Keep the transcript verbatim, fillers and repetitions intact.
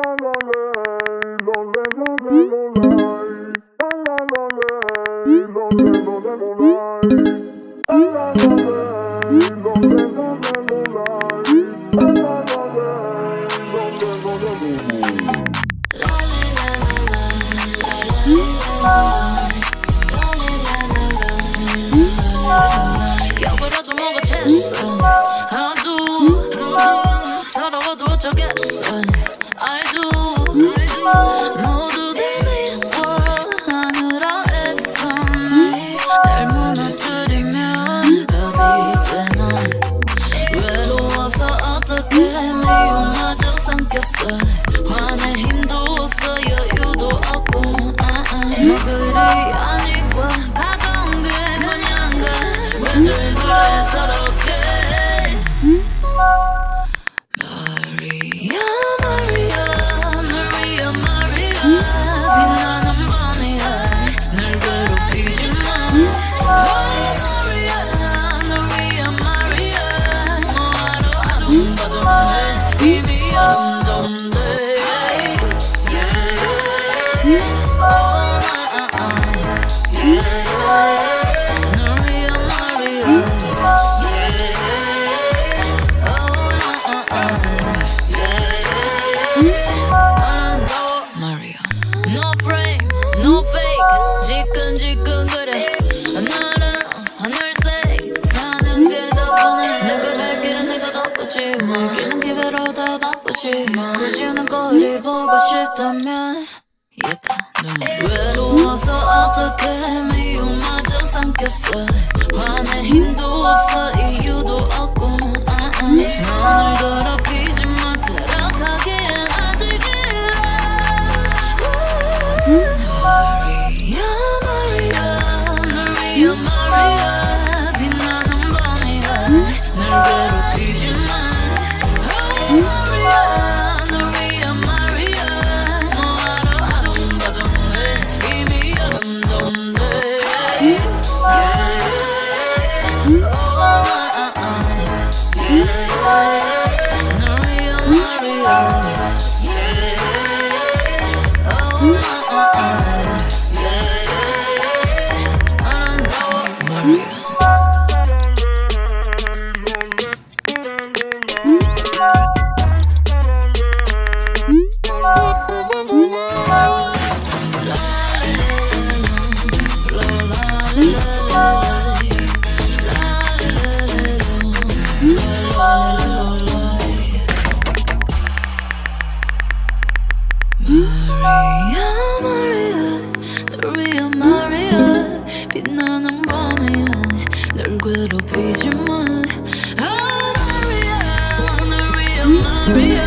여보라도 뭐가 됐어 나도 살아가도 어쩌겠어 I do 모두들 미워하느라 애써 날 무너뜨리면 별이 되나 외로워서 어떻게 미움마저 삼켰어 화낼 힘도 없어 여유도 없고 너 그리 아니고 가까운 게 그냥가 왜들 그래 서럽게 마리아 마리아 널 위한 마리아 빛나는 밤이야 날 괴롭히지 마 마리아 널 위한 마리아 뭐하러 아둥바둥해 이미 아름다운데 No frame, no fake 지끈지끈 그래 나는 하늘색 사는 게 더 뻔해 내가 갈 길은 내가 바꾸지 먹이는 기회로 다 바꾸지 굳이 오는 거리 보고 싶다면 외로워서 어떻게 미움마저 삼켰어 화낼 힘도 없어 이유도 없고 널 더럽히지 못하러 가기엔 아직 일러 마리아 마리아 널 위한 마리아 빛나는 밤이야 날 괴롭히지 마 마리아 널 위한 마리아 뭐하러 아둥바둥해 이미 아름다운데 널 위한 마리아 마리아 마리아 널 위한 마리아 빛나는 밤이야 널 괴롭히지 마 아 마리아 널 위한 마리아